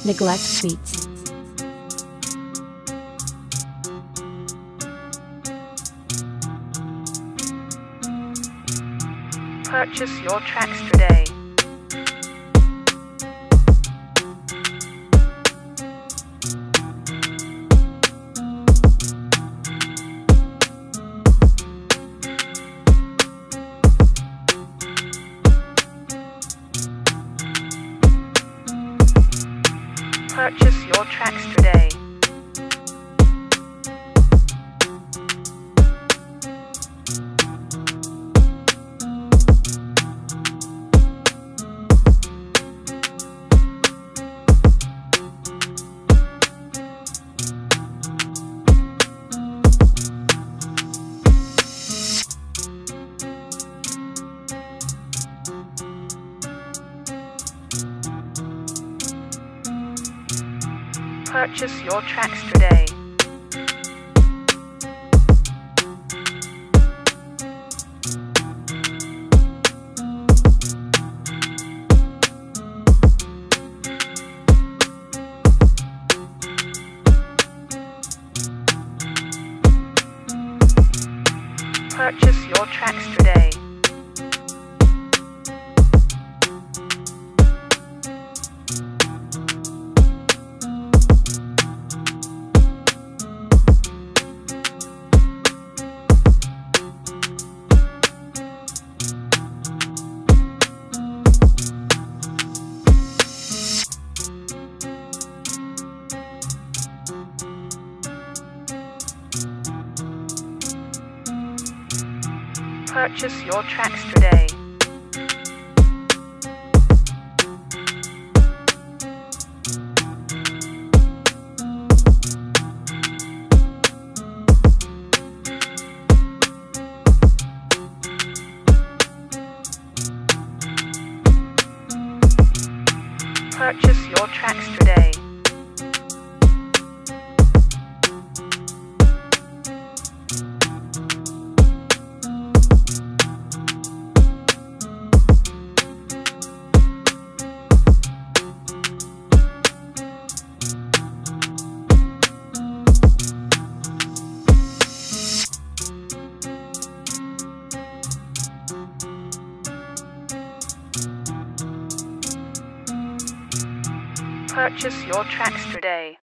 Nyglekt Beatz. Purchase your tracks today. Purchase your tracks today. Purchase your tracks today. Purchase your tracks today. Purchase your tracks today. Purchase your tracks today. Purchase your tracks today.